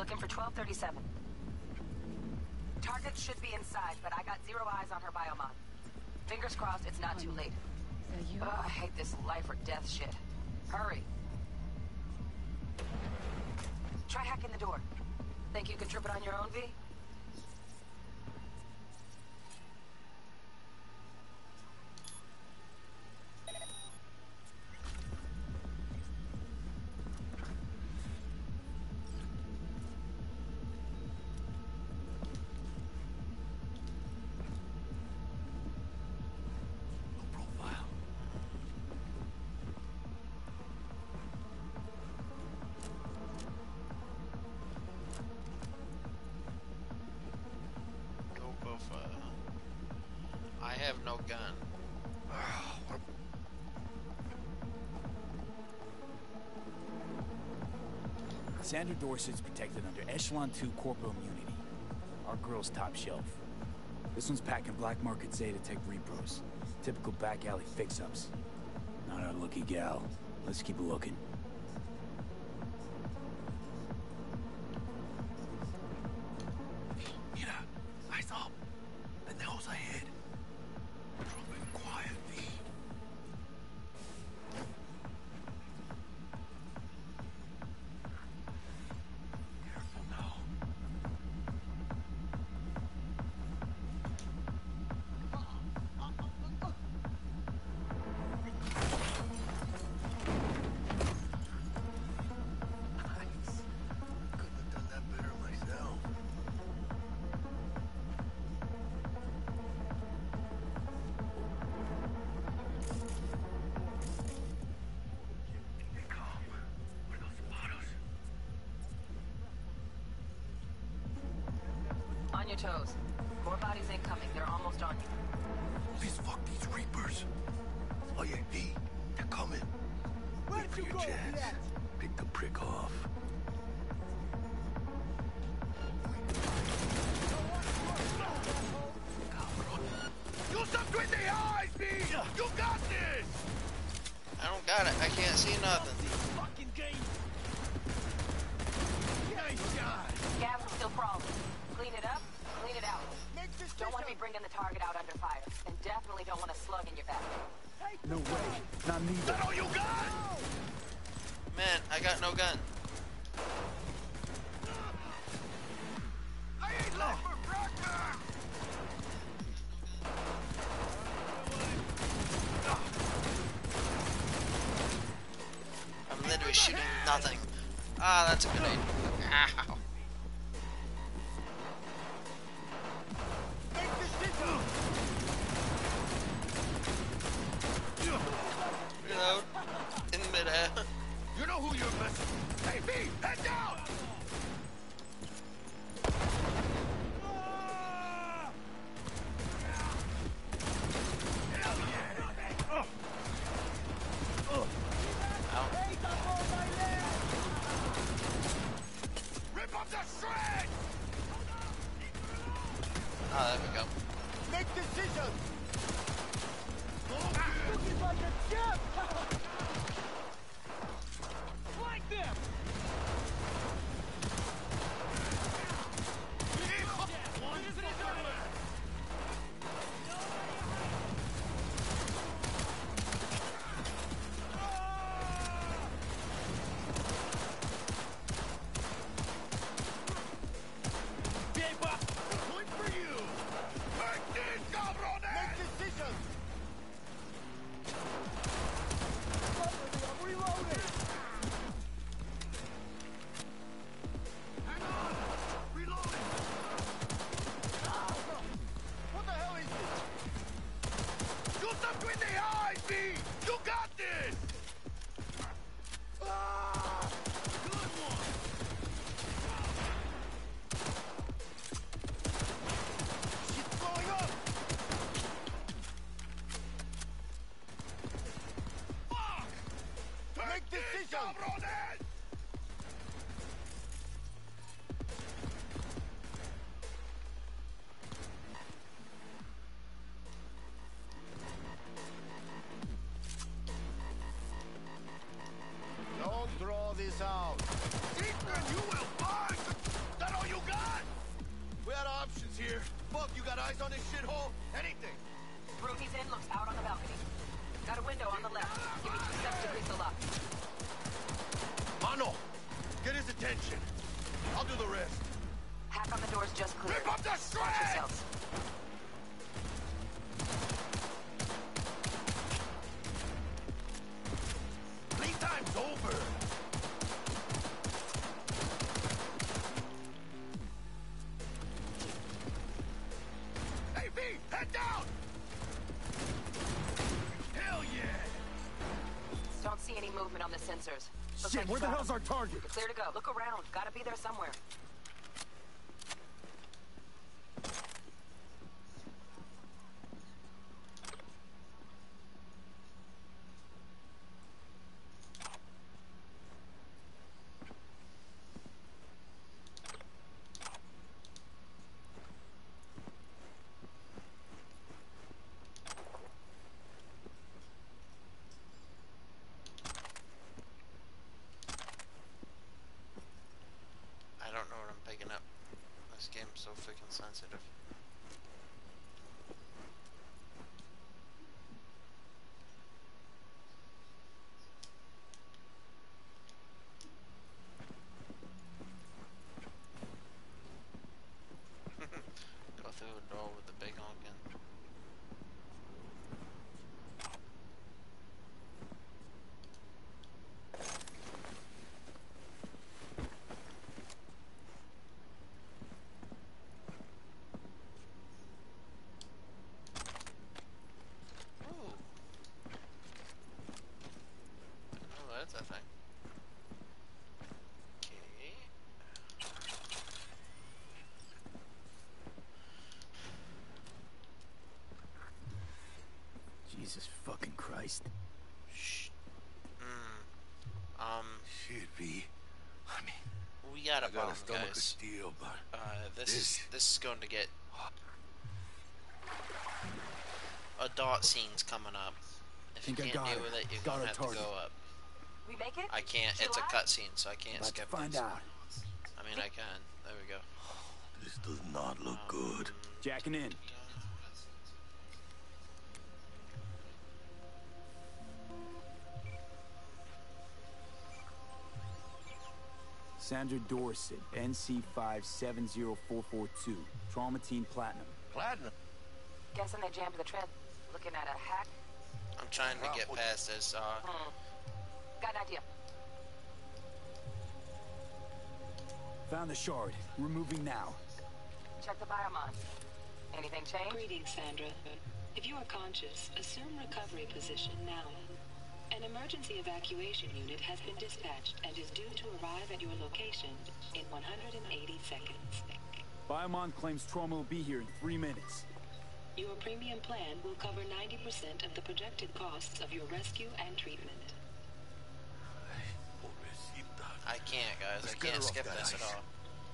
Looking for 1237. Target should be inside, but I got 0 eyes on her biomod. Fingers crossed it's not too late. Is that you? I hate this life or death shit. Hurry. Try hacking the door. Think you can trip it on your own, V? I have no gun. Sandra Dorset's protected under Echelon 2 corporal immunity. Our girl's top shelf. This one's packing black market Zeta Tech repros. Typical back alley fix-ups. Not our lucky gal. Let's keep looking. Mira, eyes up. Pendejos ahead. Drop it quietly. Careful now. Nice. Couldn't have done that better myself. They come. Where those spotters? On your toes. More bodies incoming. They're almost on you. Please fuck these reapers. Oh yeah, V, they're coming. Wait for your chance. Pick the prick off. You stop with the eyes, V! You got this! I don't got it. I can't see nothing. Fucking game! Nice shot! Gas is still crawling. Clean it up, clean it out. Don't want to be bringing the target out under fire. And definitely don't want a slug in your back. No way. Not me. Is that all you got? Man, I got no gun. I ain't left for breakfast! I'm literally shooting nothing. Ah, that's a good idea. Ow. Make decision! Reload. In midair. You know who you're messing with. Hey, V, head down! Hell yeah! Ow. Rip up the shred! Oh, there we go. Make decisions! Looking like a chip! Flank them! Point for you! Make this, cabrones! Make decisions! I'm reloading! Hang on! Reloading! What the hell is this? Shoot them between the eyes, V! You got this! Good one! Shit's blowing up! Fuck! Make decisions! Cabrones! Don't draw this out. Ethan, you will find! this shithole? Anything. Room he's in looks out on the balcony. Got a window on the left. Give me 2 steps to grease the lock. Mano, get his attention. I'll do the rest. Hack on the door's just clear. Rip up the Watch shreds! yourselves. Playtime's over. Hey, V, head down! Hell yeah! Don't see any movement on the sensors. Looks Shit, like where you the got hell's him. our target? You're clear to go. Look around. Gotta be there somewhere. I don't know what I'm picking up. This game's so freaking sensitive. Go through a door with the big honkin'. Oh, that's a thing. Okay. Jesus fucking Christ. Shh. Shit, V. I mean, We got a I got a problem, stomach of guys. steel, but This is going to get adult scenes coming up. If you Think I can't got deal it. with it, you're Got gonna our have target. to go up. We make it? I can't. It's a cutscene, so I can't About to skip find this. out. I mean, I can. There we go. this does not look good. Jacking in. Sandra Dorset, NC570442, Traumatine Platinum. Platinum. Guessing they jammed the tread. Looking at a hack. I'm trying to get past this. Got an idea. Found the shard. We're moving now. Check the biomon. Anything change? Greetings, Sandra. If you are conscious, assume recovery position now. An emergency evacuation unit has been dispatched and is due to arrive at your location in 180 seconds. Biomon claims trauma will be here in 3 minutes. Your premium plan will cover 90% of the projected costs of your rescue and treatment. Pobrecita. I can't, guys. Let's I get her can't off skip that this at ice. all.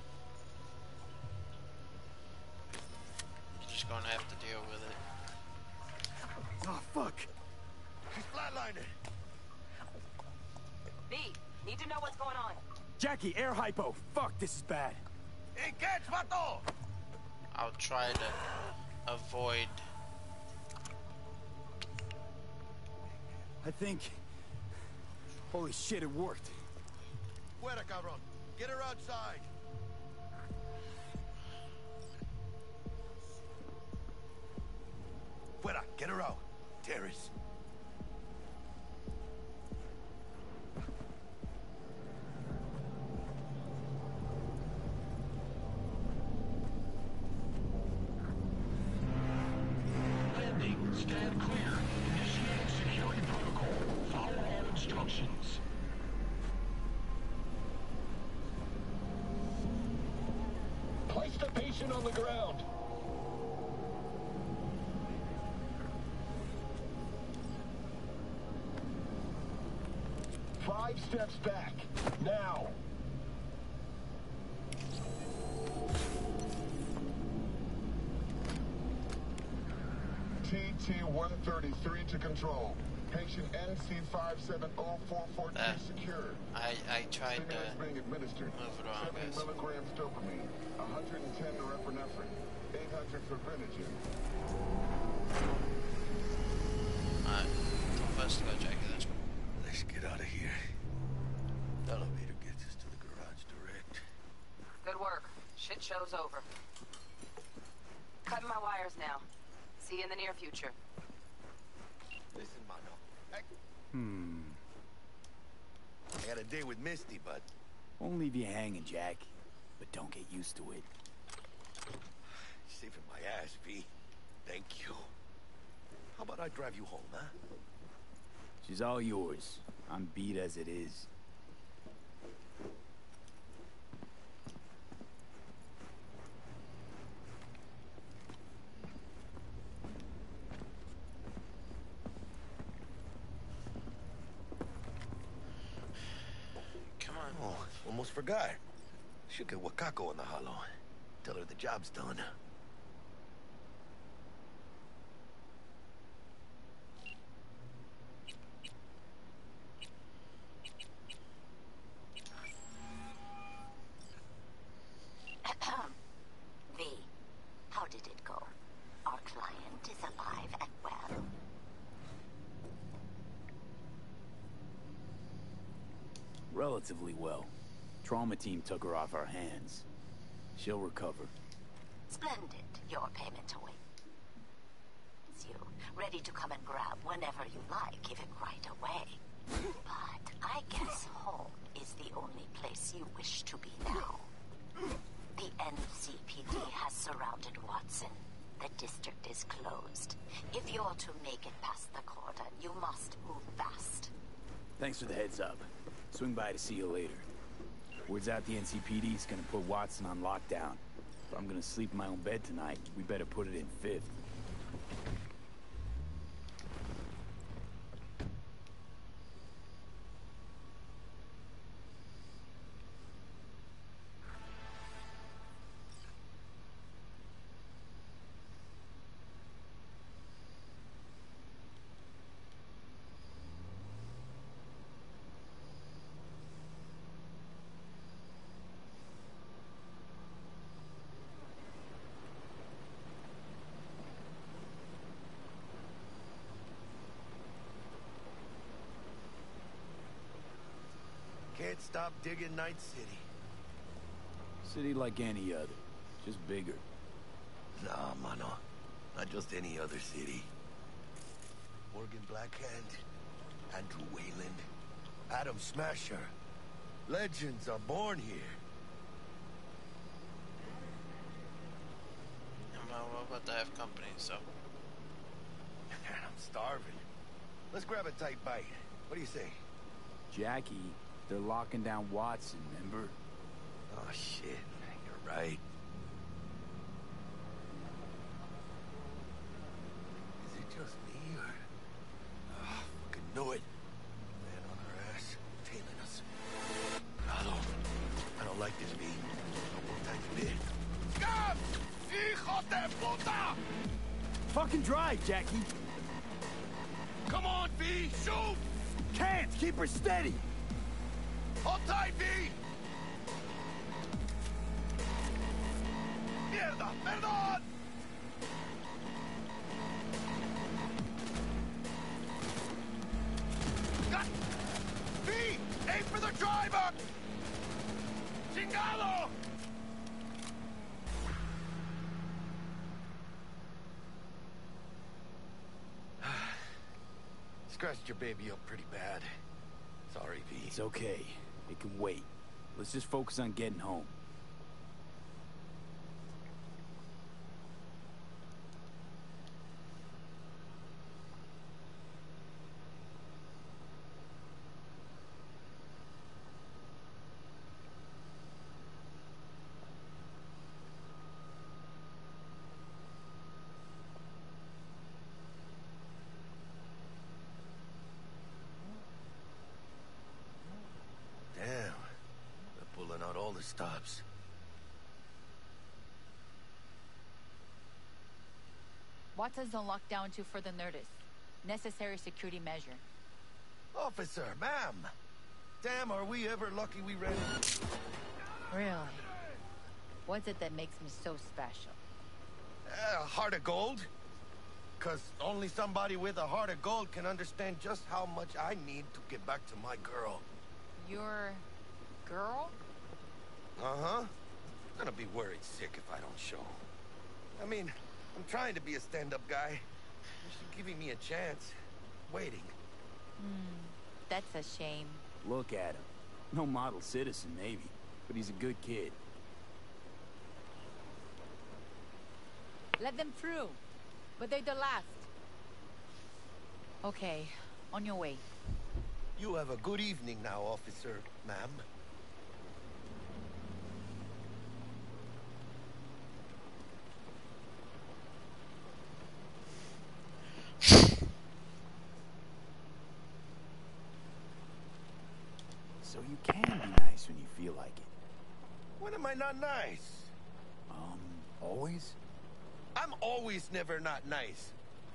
You're just gonna have to deal with it. Oh, fuck. She's flatlining. B, need to know what's going on. Jackie, air hypo. Fuck, this is bad. Engage, vato! I'll try to avoid. I think... Holy shit, it worked. Fuera, cabrón. Get her outside. Fuera, get her out. Terrace. Landing. Stand clear. Initiating security protocol. Follow all instructions. Place the patient on the ground. Five steps back. Now. TT-133 to control. Patient NC570442 secured. I tried Stimulant to being administered. move it around, 70 guys. milligrams dopamine. 110 norepinephrine. 800 for Greenwich. Alright, time for us to go, Jackie, then. Let's get out of here. The elevator gets us to the garage direct. Good work. Shit show's over. Cutting my wires now. See you in the near future. Listen, Mano. I had a day with Misty, but... Won't leave you hanging, Jack. But don't get used to it. Saving my ass, V. Thank you. How about I drive you home, huh? She's all yours. I'm beat as it is. Come on. Oh, almost forgot. Should get Wakako in the hollow. Tell her the job's done. V, how did it go? Our client is alive and well. Relatively well. Trauma team took her off our hands. She'll recover. Splendid. Your payment awaits you. Ready to come and grab whenever you like, even right away. But I guess home is the only place you wish to be now. The NCPD has surrounded Watson. The district is closed. If you're to make it past the cordon, you must move fast. Thanks for the heads up. Swing by to see you later. Word's out the NCPD's gonna put Watson on lockdown. If I'm gonna sleep in my own bed tonight, we better put it in fifth. Can't stop digging Night City. City like any other, just bigger. Nah, mano. Not just any other city. Morgan Blackhand, Andrew Wayland, Adam Smasher. Legends are born here. Well, but they have company, so... I'm starving. Let's grab a tight bite. What do you say? Jackie, they're locking down Watson, remember? Oh, shit. You're right. Is it just me, or... Oh, fucking knew it. Man on our ass, tailing us. I don't like this, V. One tiny bit. Scum! Hijo de puta! Fucking drive, Jackie! Come on, V! Shoot! Can't! Keep her steady! Hold tight, V! Mierda! Perdón! Got... V! Aim for the driver! Chingado! Scratched your baby up pretty bad. Sorry, V. It's okay. It can wait. Let's just focus on getting home. Damn. They're pulling out all the stops. Watson's on lockdown to further notice. Necessary security measure. Officer, ma'am. Damn, are we ever lucky we ran into... Really? What's it that makes me so special? A heart of gold? Because only somebody with a heart of gold can understand just how much I need to get back to my girl. Your girl? Uh-huh. I'm gonna be worried sick if I don't show. I mean, I'm trying to be a stand-up guy. She's giving me a chance. Waiting. That's a shame. Look at him. No model citizen, maybe, but he's a good kid. Let them through. But they're the last. Okay, on your way. You have a good evening now, officer, ma'am. So you can be nice when you feel like it. When am I not nice? Always? I'm always never not nice.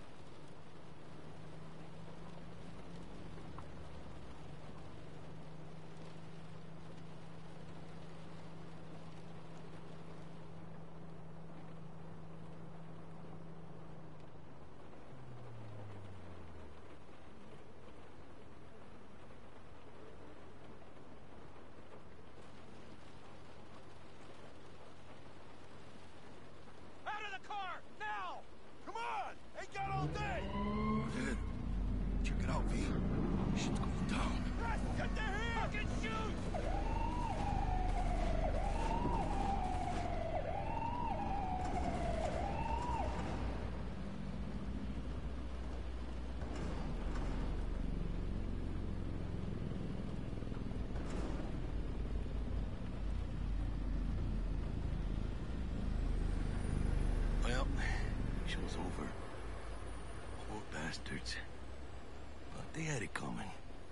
Check it out, V. Shit's going down. Get the hell! Fucking shoot! Well, show's over. Poor bastards. But they had it coming.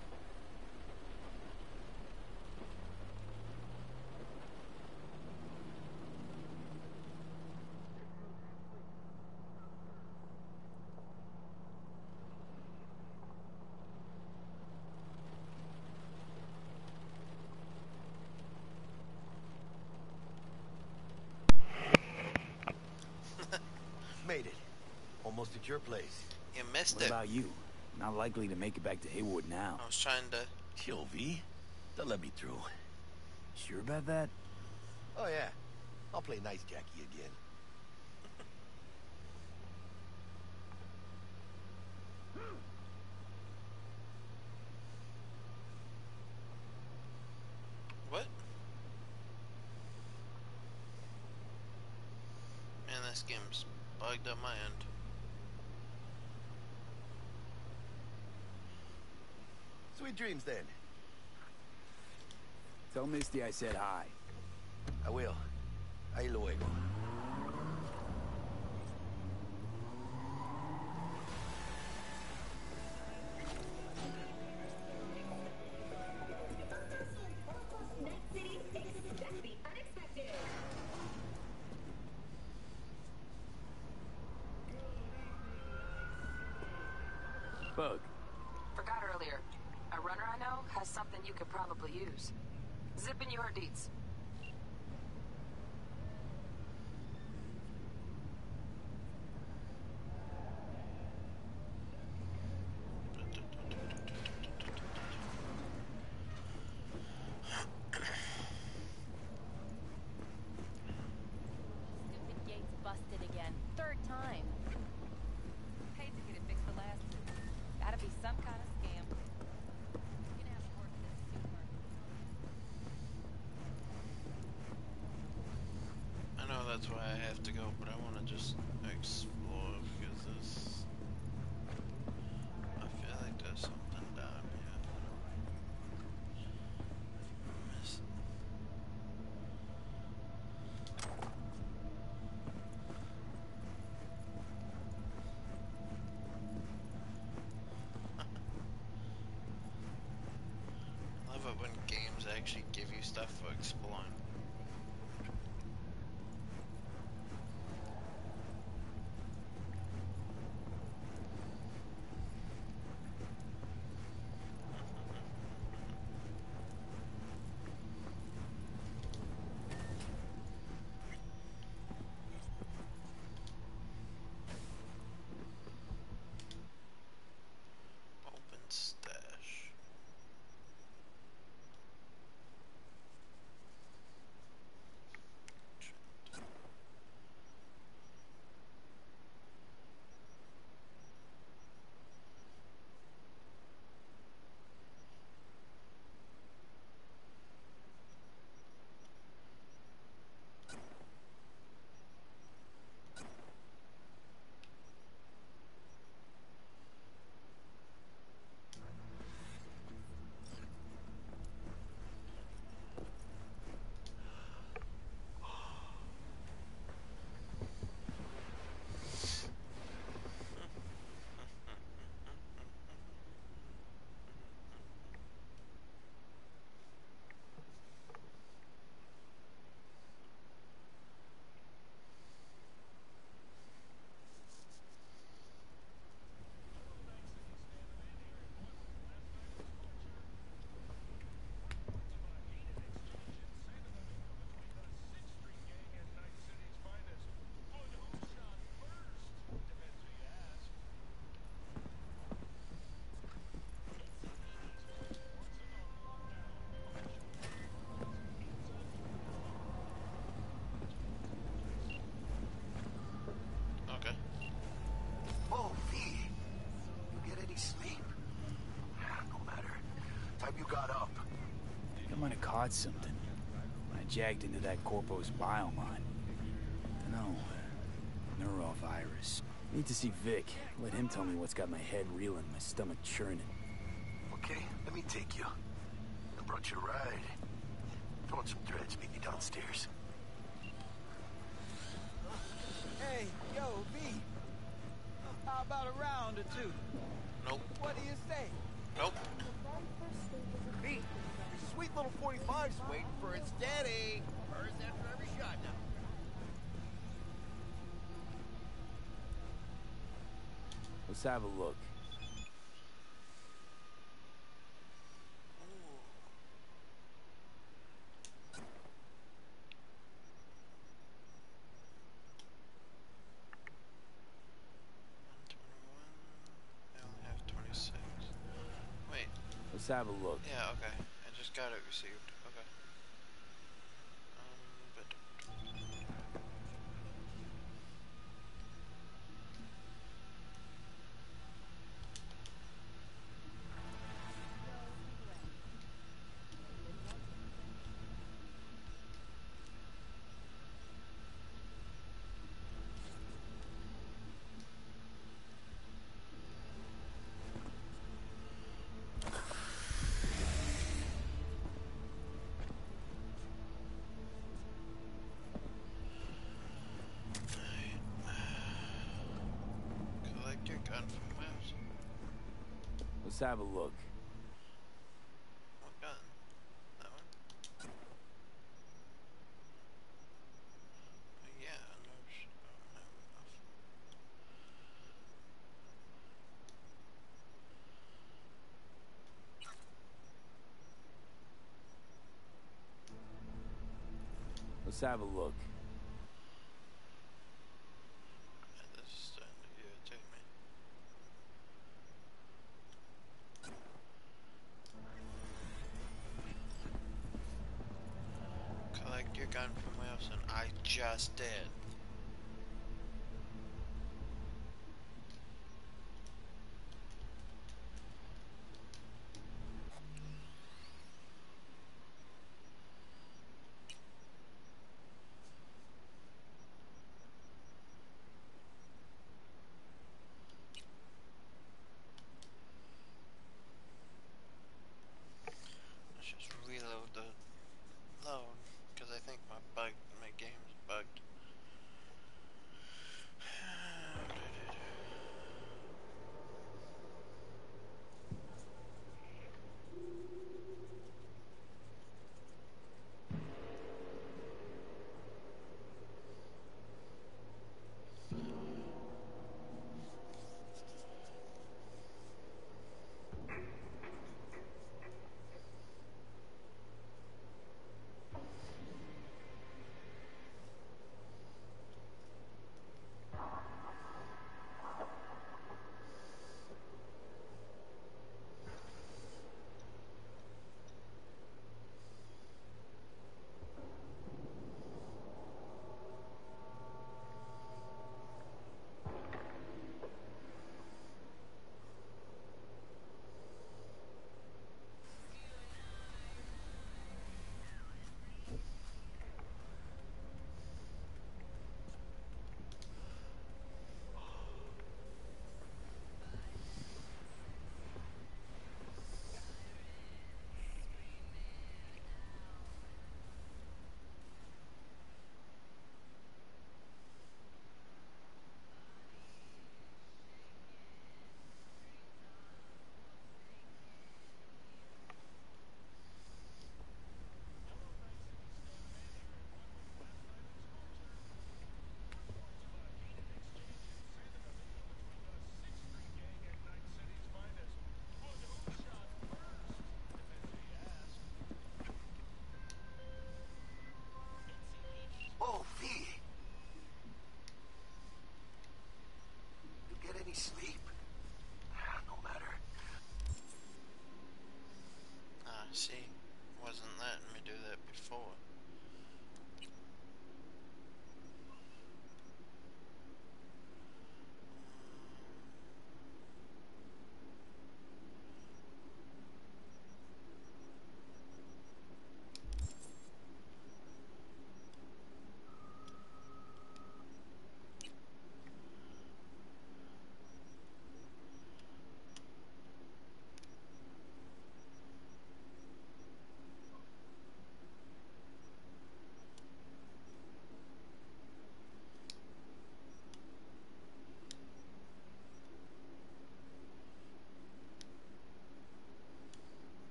Made it. Almost at your place. You missed What it. about you? Not likely to make it back to Haywood now. I was trying to... Chill, V. They'll let me through. Sure about that? Oh, yeah. I'll play nice Jackie again. What? Man, this game's bugged up my end. Sweet dreams, then. Tell Misty I said hi. I will. Ahí luego. Bug. Forgot earlier. A runner I know has something you could probably use. Zipping your deets. Stupid gate's busted again. Third time. Paid to get it fixed the last two. Gotta be some kind of scam. You're gonna have to work this supermarket. I know that's why I have to go, but I want to just explore because this... I feel like there's something down here that I'm missing. I love it when games actually give you stuff for exploring. might have caught something when I jagged into that Corpo's biomine. No, neurovirus. Need to see Vic. Let him tell me what's got my head reeling, my stomach churning. Okay, let me take you. I brought you a ride. Throw in some threads, meet me downstairs. Hey, yo, V. How about a round or two? Nope. What do you say? Nope. V, your sweet little 45's waiting for its daddy. Hers after every shot now. Let's have a look. I only have 26. Wait. Let's have a look. Yeah, okay. I just got it received. Okay. But collect your gun from Webs. Let's have a look. What gun? That one? Yeah, no, I don't have enough. Let's have a look. Yeah, this is starting to irritate me. Collect your gun from Wilson. I just did. Let's just reload the load because I think my game's bugged.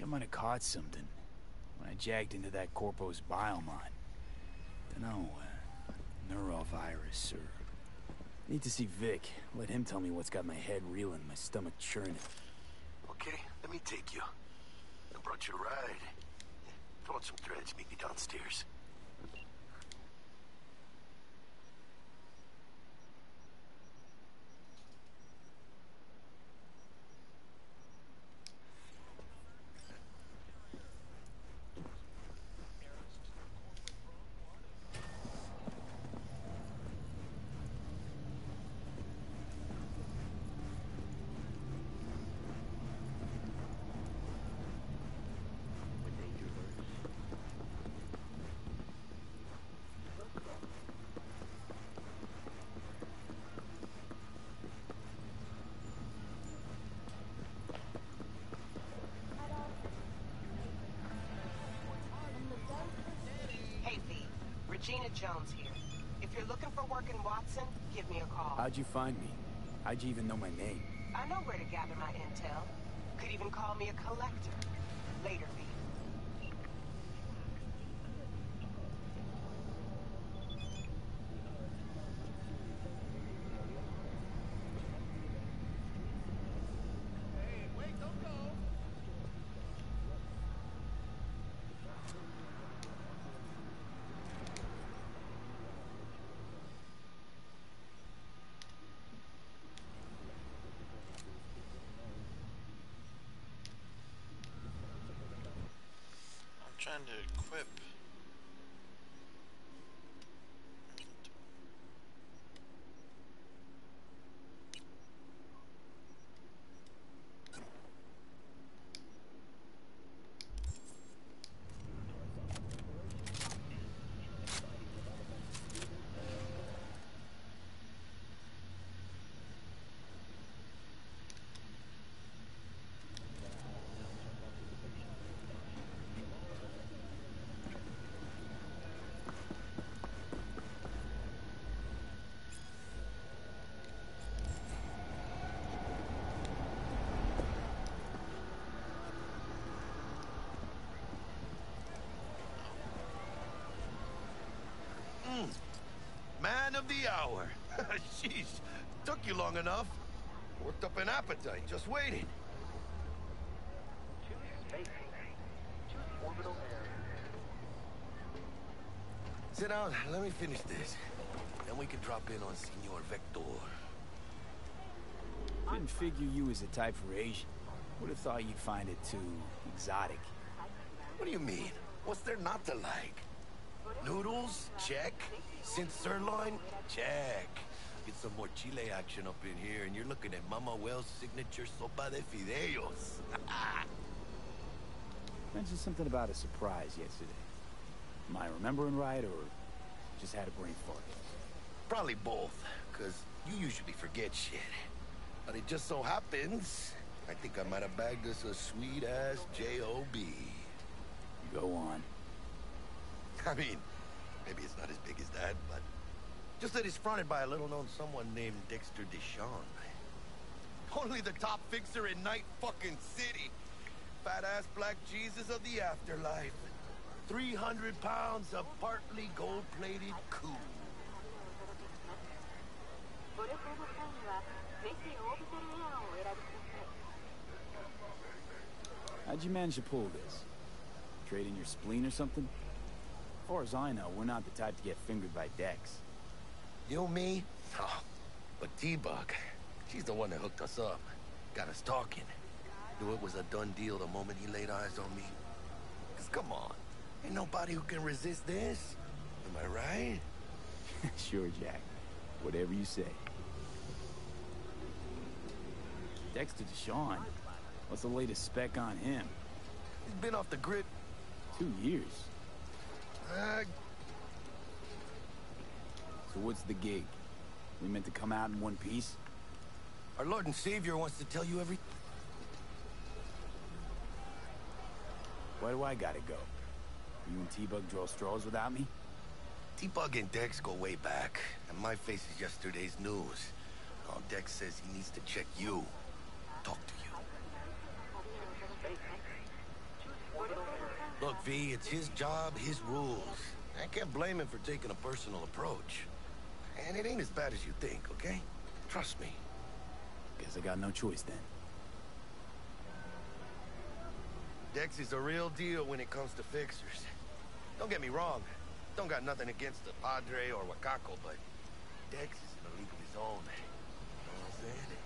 I might have caught something when I jacked into that Corpo's biomon. Dunno, neurovirus or... Need to see Vic. Let him tell me what's got my head reeling, my stomach churning. Okay, let me take you. I brought you a ride. Throw on some threads, meet me downstairs. Regina Jones here. If you're looking for work in Watson, give me a call. How'd you find me? How'd you even know my name? I know where to gather my intel. Could even call me a collector. Later, V. Trying to equip. Man of the hour. Sheesh, took you long enough. Worked up an appetite, just waiting. Sit down, let me finish this. Then we can drop in on Senor Vector. Didn't figure you was the type for Asian. Would have thought you'd find it too exotic. What do you mean? What's there not to like? Noodles? Check. Since sirloin? Check. Get some more chile action up in here, and you're looking at Mama Wells' signature sopa de fideos. Mentioned something about a surprise yesterday. Am I remembering right, or just had a brain fart? Probably both, because you usually forget shit. But it just so happens, I think I might have bagged us a sweet-ass J.O.B. Go on. I mean, maybe it's not as big as that, but just that it's fronted by a little-known someone named Dexter Deshawn. Only the top fixer in Night fucking City. Fat-ass black Jesus of the afterlife. 300 pounds of partly gold-plated cool. How'd you manage to pull this? Trade in your spleen or something? As far as I know, we're not the type to get fingered by Dex. You, me? Oh, but T-Bug, she's the one that hooked us up. Got us talking. Knew it was a done deal the moment he laid eyes on me. 'Cause come on, ain't nobody who can resist this. Am I right? Sure, Jack. Whatever you say. Dexter Deshawn? What's the latest spec on him? He's been off the grid 2 years. So what's the gig? We meant to come out in one piece? Our Lord and Savior wants to tell you everything. Why do I gotta go? You and T-Bug draw straws without me? T-Bug and Dex go way back, and my face is yesterday's news. Oh, Dex says he needs to check you. Talk to you. V, it's his job, his rules. I can't blame him for taking a personal approach. And it ain't as bad as you think, okay? Trust me. Guess I got no choice then. Dex is a real deal when it comes to fixers. Don't get me wrong. Don't got nothing against the Padre or Wakako, but Dex is in a league of his own. You know what I'm saying?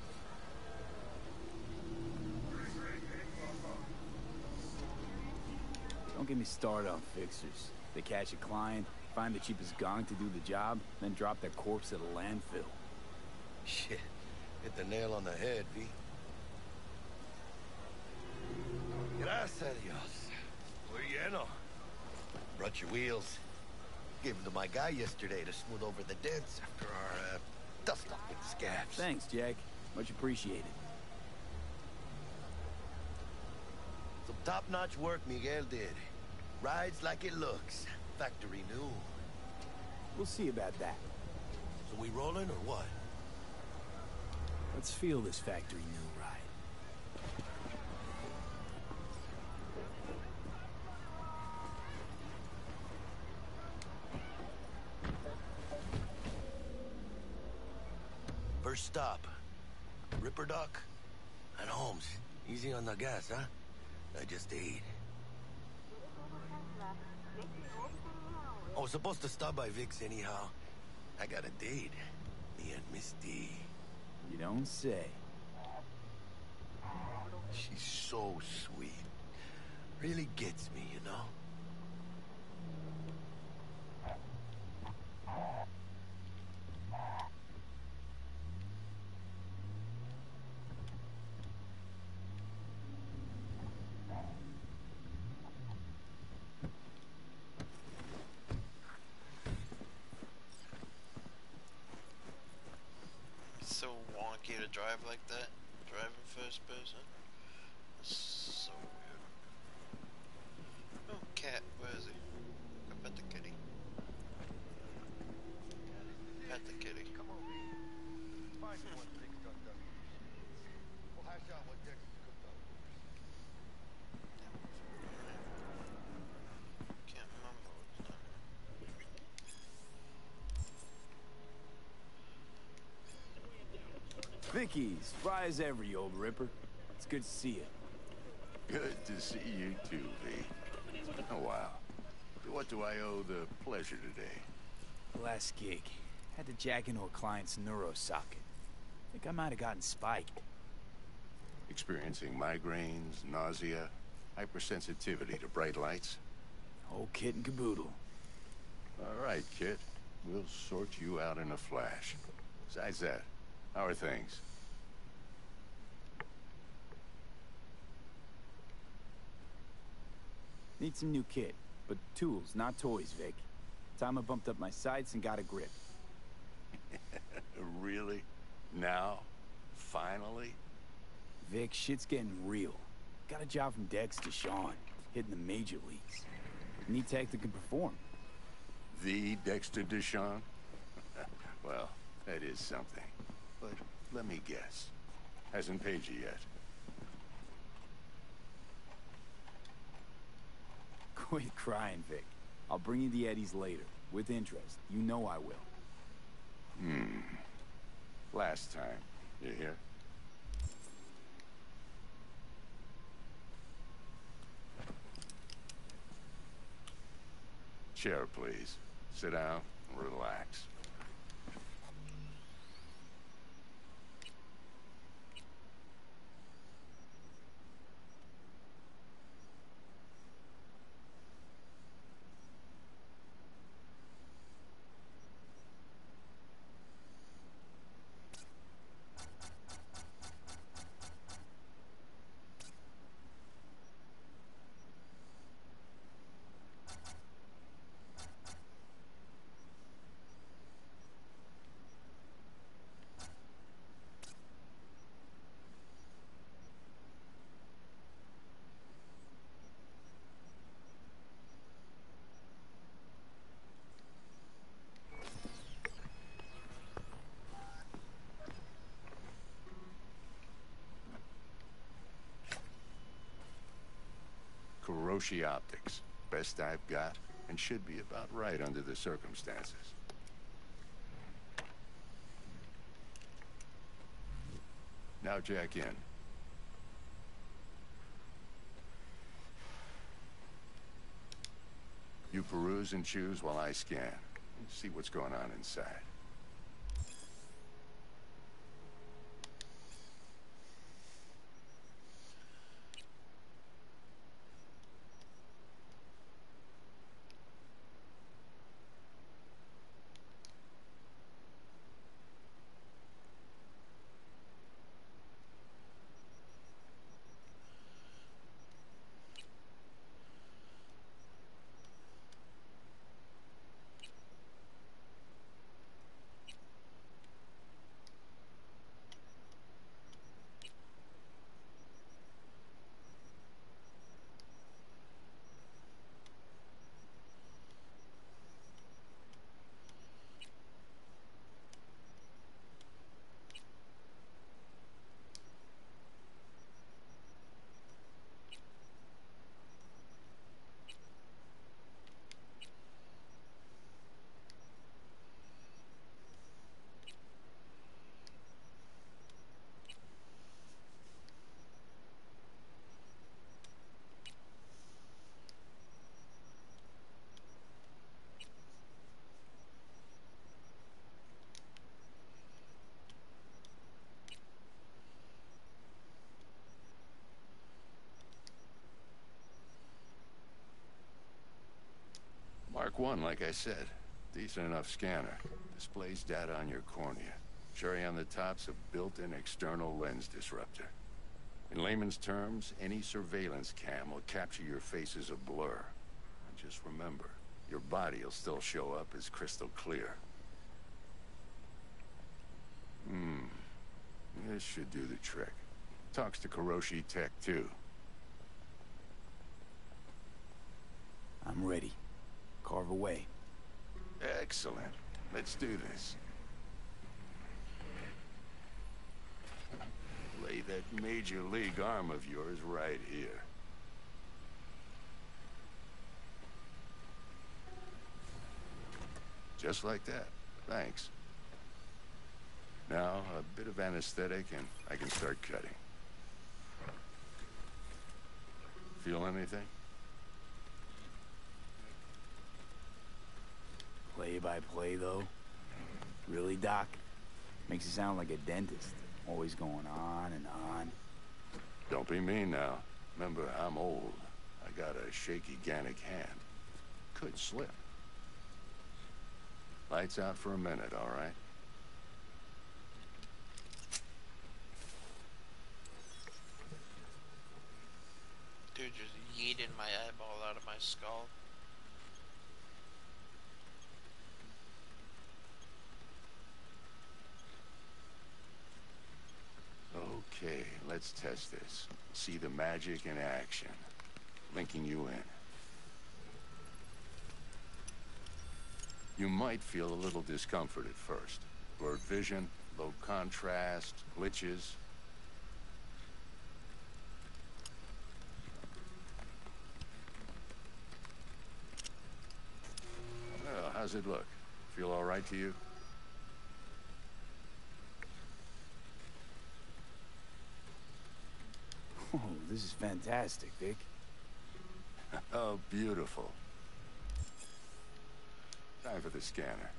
Don't get me started on fixers. They catch a client, find the cheapest gong to do the job, then drop their corpse at a landfill. Shit. Hit the nail on the head, V. Gracias a Dios. Muy lleno. Brought your wheels. Gave them to my guy yesterday to smooth over the dents after our, dust-up with the scabs. Thanks, Jack. Much appreciated. Some top-notch work Miguel did. Rides like it looks. Factory new. We'll see about that. So we rolling or what? Let's feel this factory new ride. First stop. Ripper Dock and Holmes. Easy on the gas, huh? I just ate. I was supposed to stop by Vic's anyhow. I got a date. Me and Misty. You don't say. She's so sweet. Really gets me, you know? So wonky to drive like that, driving first person. It's so weird. Oh, cat, where is he? Go pet the kitty. Pet the kitty. Come on, V. Find me what Vic's done done. We'll hash out what Dex has cooked up. Can't remember what's done. Vicky's, fry as ever, you old ripper. It's good to see you. Good to see you too, V. Oh, wow. What do I owe the pleasure today? Last gig. Had to jack into a client's neuro socket. Think I might have gotten spiked. Experiencing migraines, nausea, hypersensitivity to bright lights? Whole kit and caboodle. All right, kid. We'll sort you out in a flash. Besides that, how are things? Need some new kit, but tools, not toys, Vic. Time I bumped up my sights and got a grip. Really? Now? Finally? Vic, shit's getting real. Got a job from Dex to Sean, hitting the major leagues. Need tech that can perform. The Dexter DeShawn? Well, that is something. But let me guess. Hasn't paid you yet. Quit crying, Vic. I'll bring you the eddies later, with interest. You know I will. Last time. You hear? Chair, please. Sit down and relax. Kuroshi Optics. best I've got, and should be about right under the circumstances. Now jack in. You peruse and choose while I scan. See what's going on inside. Mark 1, like I said. Decent enough scanner. Displays data on your cornea. Cherry on the top's a built-in external lens disruptor. In layman's terms, any surveillance cam will capture your face as a blur. And just remember, your body will still show up as crystal clear. This should do the trick. Talks to Kiroshi Tech, too. I'm ready. Carve away. Excellent. Let's do this. Lay that major league arm of yours right here. Just like that. Thanks. Now, a bit of anesthetic and I can start cutting. Feel anything? Play-by-play, though? Really, Doc? Makes you sound like a dentist. Always going on and on. Don't be mean now. Remember, I'm old. I got a shaky Gannic hand. Could slip. Lights out for a minute, all right? Dude just yeeted my eyeball out of my skull. Okay, let's test this. See the magic in action. Linking you in. You might feel a little discomfort at first. Blurred vision, low contrast, glitches. Well, how's it look? Feel all right to you? Oh, this is fantastic, Vic. Oh, beautiful. Time for the scanner.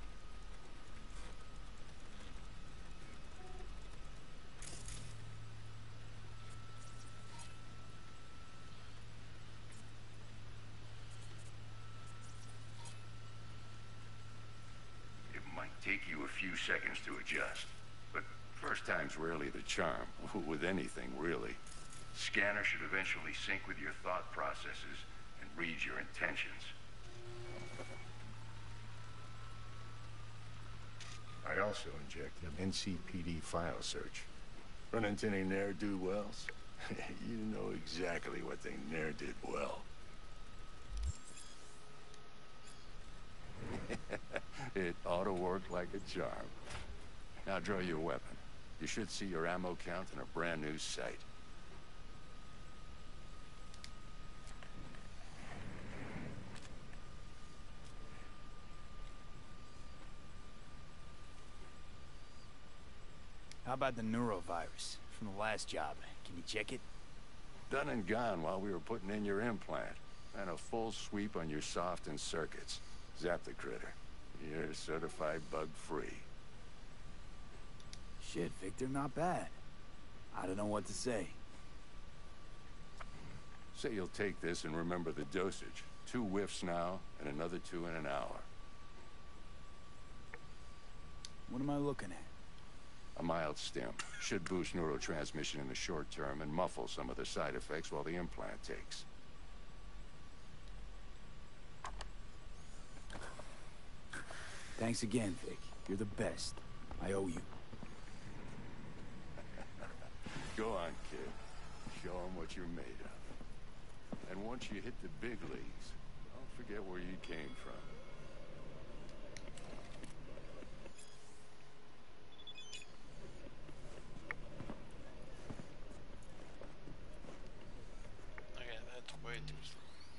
It might take you a few seconds to adjust, but first time's rarely the charm, with anything, really. Scanner should eventually sync with your thought processes and read your intentions. I also inject an NCPD file search. Run into any ne'er-do-wells? You know exactly what they ne'er did well. It ought to work like a charm. Now draw your weapon. You should see your ammo count in a brand new sight. about the neurovirus from the last job? Can you check it? Done and gone while we were putting in your implant. And a full sweep on your soft and circuits. Zap the critter. You're certified bug-free. Shit, Victor, not bad. I don't know what to say. Say you'll take this and remember the dosage. 2 whiffs now, and another 2 in an hour. What am I looking at? A mild stim. Should boost neurotransmission in the short term and muffle some of the side effects while the implant takes. Thanks again, Vic. You're the best. I owe you. Go on, kid. Show them what you're made of. And once you hit the big leagues, don't forget where you came from. Okay, that's way too slow.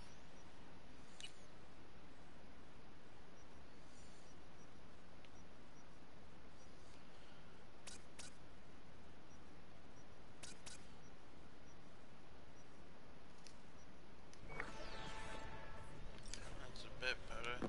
That's a bit better.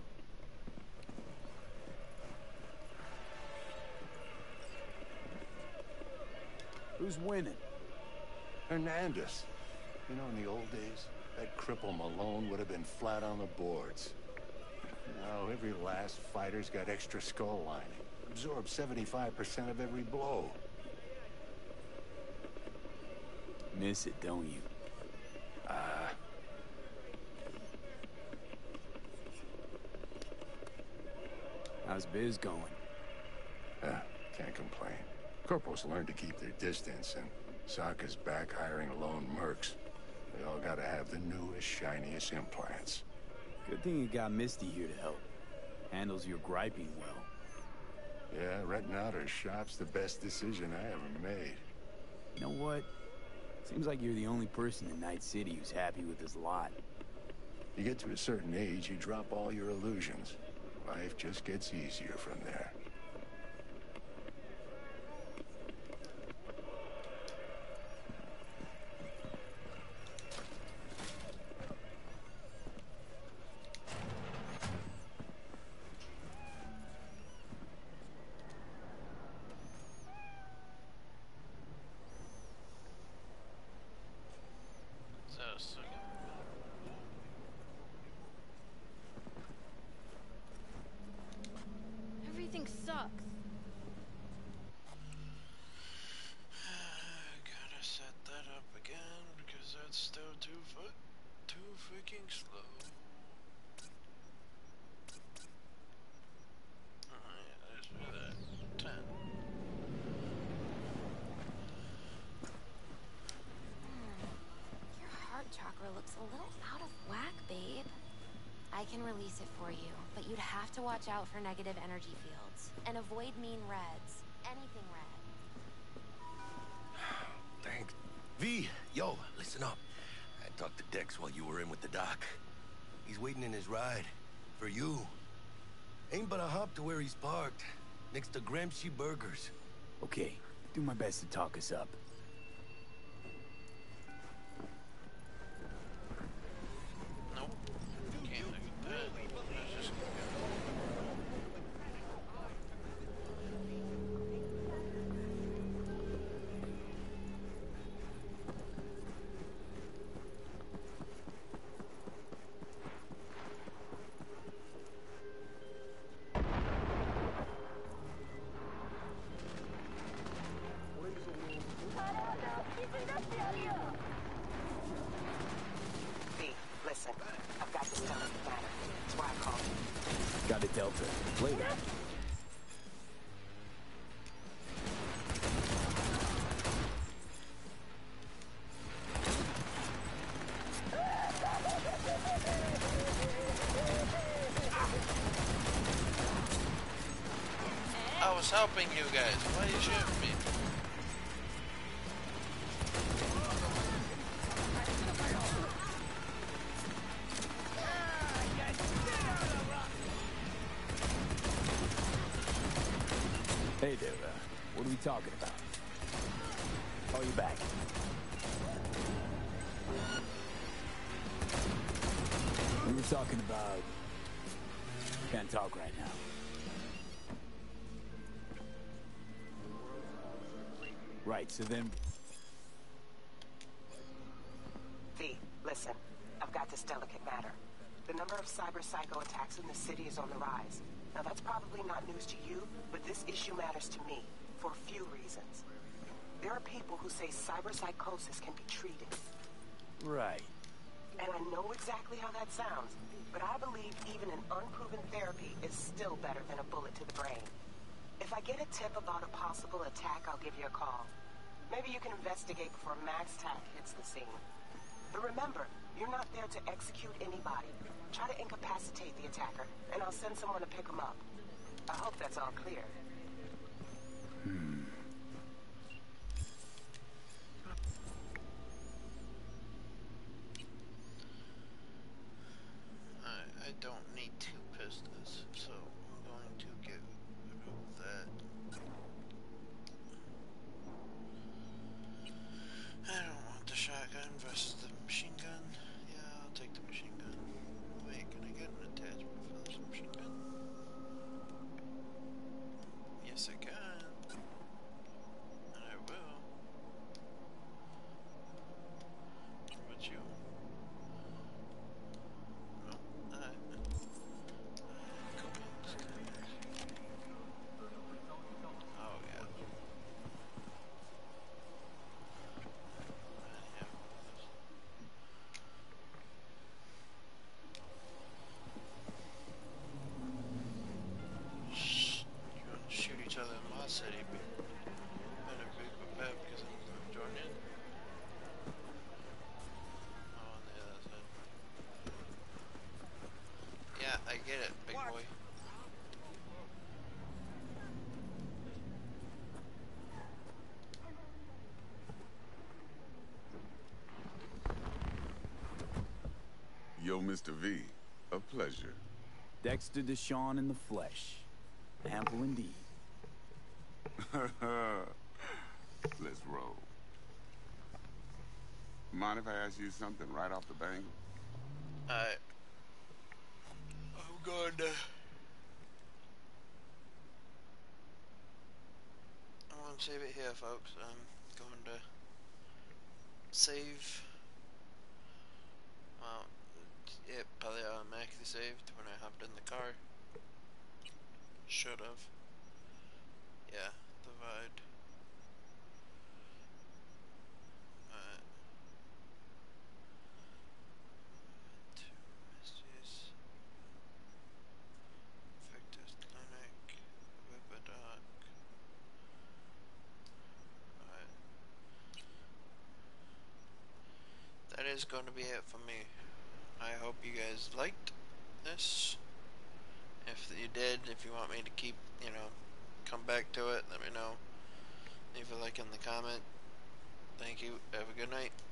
Who's winning? Hernandez. You know, in the old days, that cripple Malone would have been flat on the boards. Now, every last fighter's got extra skull lining. Absorbs 75% of every blow. Miss it, don't you? How's biz going? Can't complain. Corporals learn to keep their distance, and Sokka's back hiring lone mercs. They all gotta have the newest, shiniest implants. Good thing you got Misty here to help. Handles your griping well. Yeah, renting out her shop's the best decision I ever made. You know what? Seems like you're the only person in Night City who's happy with this lot. You get to a certain age, you drop all your illusions. Life just gets easier from there. Everything sucks. Gotta set that up again because that's still too freaking slow. Alright, let's do that. 10. Your heart chakra looks a little out of whack, babe. I can release it for you, but you'd have to watch out for negative energy fields. And avoid mean reds. Anything red. Thanks. V, yo, listen up. I talked to Dex while you were in with the doc. He's waiting in his ride. For you. Ain't but a hop to where he's parked. Next to Gramsci Burgers. Okay, do my best to talk us up. Nope. Can't look at that. Let's just go. V, listen. I've got this done in the matter. That's why I called you. Got it, Delta. Later. I was helping you guys. Why are you shooting me? Hey there, what are we talking about? call you back. We were talking about... Can't talk right now. Right, so then... V, listen. I've got this delicate matter. The number of cyber psycho attacks in the city is on the rise. Now that's probably not news to you, but this issue matters to me, for a few reasons. There are people who say cyber psychosis can be treated. Right. And I know exactly how that sounds, but I believe even an unproven therapy is still better than a bullet to the brain. If I get a tip about a possible attack, I'll give you a call. Maybe you can investigate before MaxTac hits the scene. But remember, you're not there to execute anybody. Try to incapacitate the attacker, and I'll send someone to pick him up. I hope that's all clear. I don't need two pistols, so I'm going to get rid of that. I don't want the shotgun versus the machine gun. Yeah, I'll take the machine gun. Wait, can I get an attachment for this machine gun? Yes, I can. And I will. What about you? No, alright. Oh, yeah. Shoot each other in my city, but better be prepared because I'm joining in. Oh, on the other side. Yeah, I get it, big boy. Yo, Mr. V, a pleasure. Dexter Deshawn in the flesh. Ample indeed. Let's roll. Mind if I ask you something right off the bang? Alright. I'm going to... I'm going to save it here, folks. I'm going to save... Well, it probably automatically saved when I hopped in the car. Should have. Yeah, divide. Alright. 2 messages. Victor's Clinic. Riverdock. Alright. That is going to be it for me. I hope you guys liked this. If you did, if you want me to keep, you know, come back to it, let me know. Leave a like in the comment. Thank you. Have a good night.